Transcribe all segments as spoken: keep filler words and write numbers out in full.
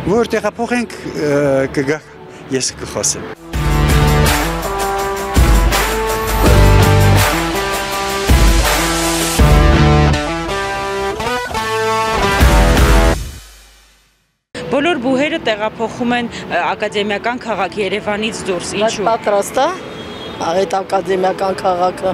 Որ տեղափոխենք կգա ես կխոսեմ։ Բոլոր բուհերը տեղափոխում են ակադեմիական քաղաք Երևանից դուրս, ինչու՞։ Պատրաստ է այդ ակադեմիական քաղաքը։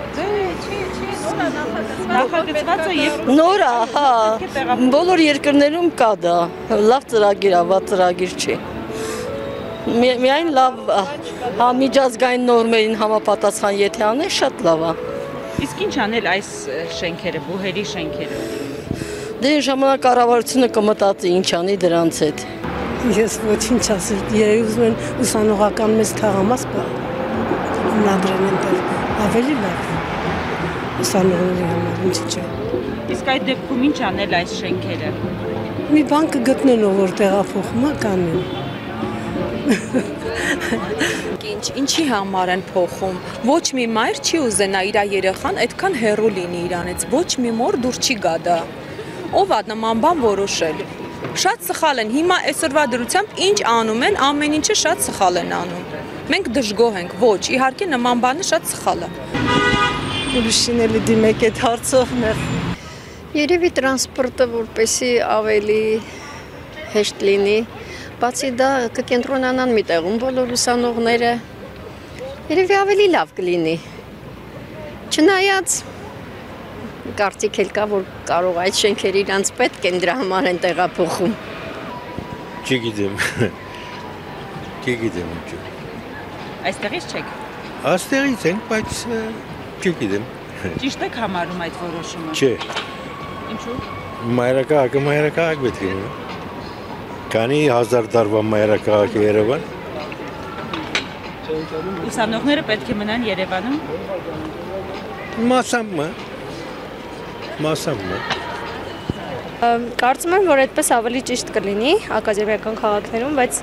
Նախագծված է եւ նոր է, հա, բոլոր երկրներում կա դա։ Լավ ծրագիր է, վատ ծրագիր չի։ Միայն լավ, հա, միջազգային նորմերին համապատասխան եթե անես, շատ լավ է։ Իսկ ինչ անել այս շենքերը, բուհերի շենքերը։ Դե ժամանակ կառավարությունը կմտածի ինչ անի դրանց հետ։ Ես ոչինչ ասել, երևի ուզում են ուսանողական մեծ թաղամաս հիմնադրեն այնտեղ, ավելի լավ ուսանողների համար, ինչ չէ։ Իսկ այդ դեպքում ինչ անել այս շենքերը։ Մի բան կգտնեն, որ տեղափոխում է կանեն։ Ինչ, ինչի համար են փոխում։ Ոչ մի մայր չի ուզենա իր երեխան այդքան հեռու լինի իրանից, ոչ մի մոր դուր չի գա դա։ Ով է նման բան որոշել։ Շատ սխալ են, հիմա այսօրվա դրությամբ ինչ անում են, ամեն ինչը շատ սխալ են անում։ Մենք դժգոհ ենք, ոչ, իհարկե նման բանը շատ սխալ է։ Ուրիշին էլի դիմեք այդ հարցով մեր։ Երևի տրանսպորտը որպեսի ավելի հեշտ լինի, բացի դա կկենտրոնանան մի տեղում բոլոր ուսանողները, երևի ավելի լավ կլինի։ Չնայած կարծիք էլ կա, որ կարող այդ շենքերը իրանց պետք են դրա համար են տեղափոխում։ Չգիտեմ։ Չգիտեմ ինչ։ Այստեղից չեք։ Այստեղից ենք, բայց չգիտեմ։ Ճիշտ եք համարում այդ որոշումը։ Չէ։ Ինչու՞։ Մայրաքաղաքը մայրաքաղաք պետք է լինի։ Քանի հազար տարվա մայրաքաղաք է Երևան։ Ուսանողները պետք է մնան Երևանում։ Մասամբ Մասամբ Կարծում եմ, որ այդպես ավելի ճիշտ կլինի ակադեմիական քաղաքներում, բայց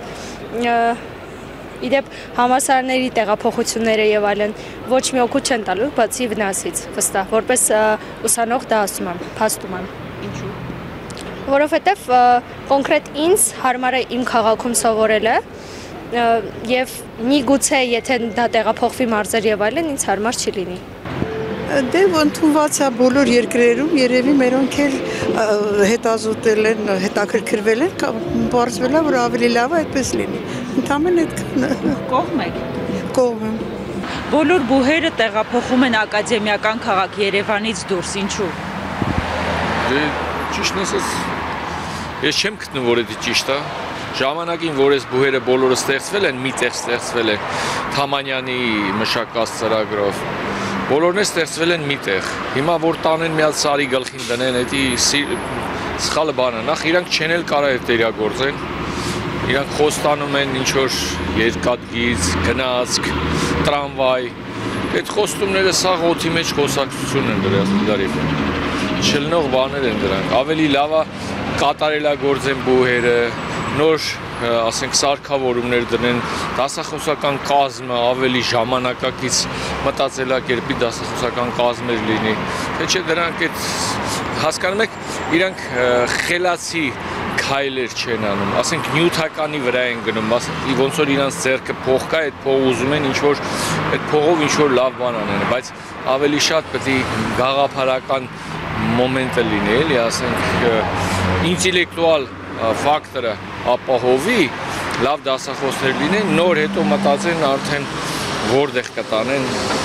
իդեպ համալսարանների տեղափոխությունները եւ այլն ոչ մի օգուտ չեն տալու, բացի վնասից, վստահ, որպես ուսանող դա ասում եմ, փաստում եմ։ Ինչու՞։ Որովհետեւ կոնկրետ ինձ հարմար է իմ քաղաքում սովորելը եւ միգուցե եթե դա տեղափոխվի մարզեր եւ այլն, ինձ հարմար չի լինի։ Դե ընդունված է բոլոր երկրերում, երևի մերոնք էլ հետազոտել են, հետաքրքրվել են, բարձվել է, որ ավելի լավ է այդպես լինի։ Ընդամենը այդքան։ Կողմ եք։ Կողմ եմ։ Բոլոր բուհերը տեղափոխում են ակադեմիական քաղաք Երևանից դուրս, ինչու՞։ Դե ճիշտն ասած, ես չեմ գտնում, որ դա ճիշտ է։ Ժամանակին, որ այս բուհերը բոլորը ստեղծվել են, մի տեղ ստեղծվել են Թամանյանի մշակած ծրագրով։ Բոլորն է ստեղծվել են մի տեղ։ Հիմա որ տանեն մի հատ սարի գլխին դնեն, դա սխալ բան է։ Նախ իրանք չեն էլ կարող այդ դերագործեն։ Իրանք խոստանում են ինչ որ երկաթգիծ, գնացք, տրամվայ։ Այդ խոստումները սաղ օդի մեջ խոսակցություն են դրել։ Չլնող բաներ են դրանք։ Ավելի լավ է կատարելագործեն բուհերը, նոր ասենք սարքավորումներ դնեն, դասախոսական կազմը ավելի ժամանակակից մտածելակերպի դասախոսական կազմեր լինի, թե չէ դրանք այդ հասկանում եք, իրանք խելացի քայլեր չեն անում, ասենք նյութականի վրա են գնում, ոնց որ իրանց ձեռքը փող կա, այդ փողը ուզում են ինչ որ այդ փողով ինչ որ լավ բան անեն, բայց ավելի շատ պետք է գաղափարական մոմենտը լինի, էլի, ասենք ինտելեկտուալ ֆակտորը ապահովի, լավ դասախոսներ լինեն, նոր հետո մտածեն արդեն որտեղ կտանեն,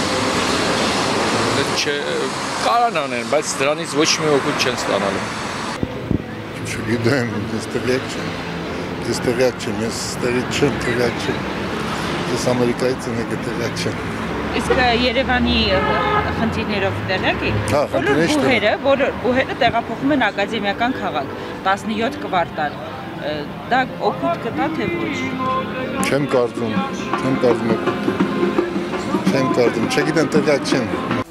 կարան անեն, բայց դրանից ոչ մի օգուտ չեն ստանալու։ Չգիտեմ, ես տեղյակ չեմ, ես տեղյակ չեմ, ես տեղից չեմ, տեղյակ չեմ, ես Ամերիկայից եմ եկել, տեղյակ չեմ։ Իսկ Երևանի խնդիրներով տեղյակ եք։ Հա, խնդիրները, բոլոր բուհերը տեղափոխում են ակադեմիական քաղաք, տասնյոթ կվարտալ։ Դա օգուտ կտա թե ոչ։ Չեմ կարծում, չեմ կարծում օգուտ։ Չեմ կարծում, չգիտեմ, տեղյակ չեմ։